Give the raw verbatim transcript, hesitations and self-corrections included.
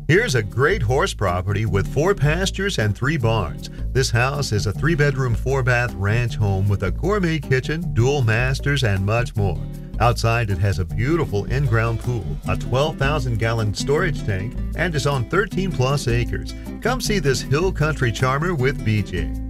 Here's a great horse property with four pastures and three barns. This house is a three-bedroom, four-bath ranch home with a gourmet kitchen, dual masters, and much more. Outside, it has a beautiful in-ground pool, a twelve thousand gallon storage tank, and is on thirteen plus acres. Come see this hill country charmer with B J.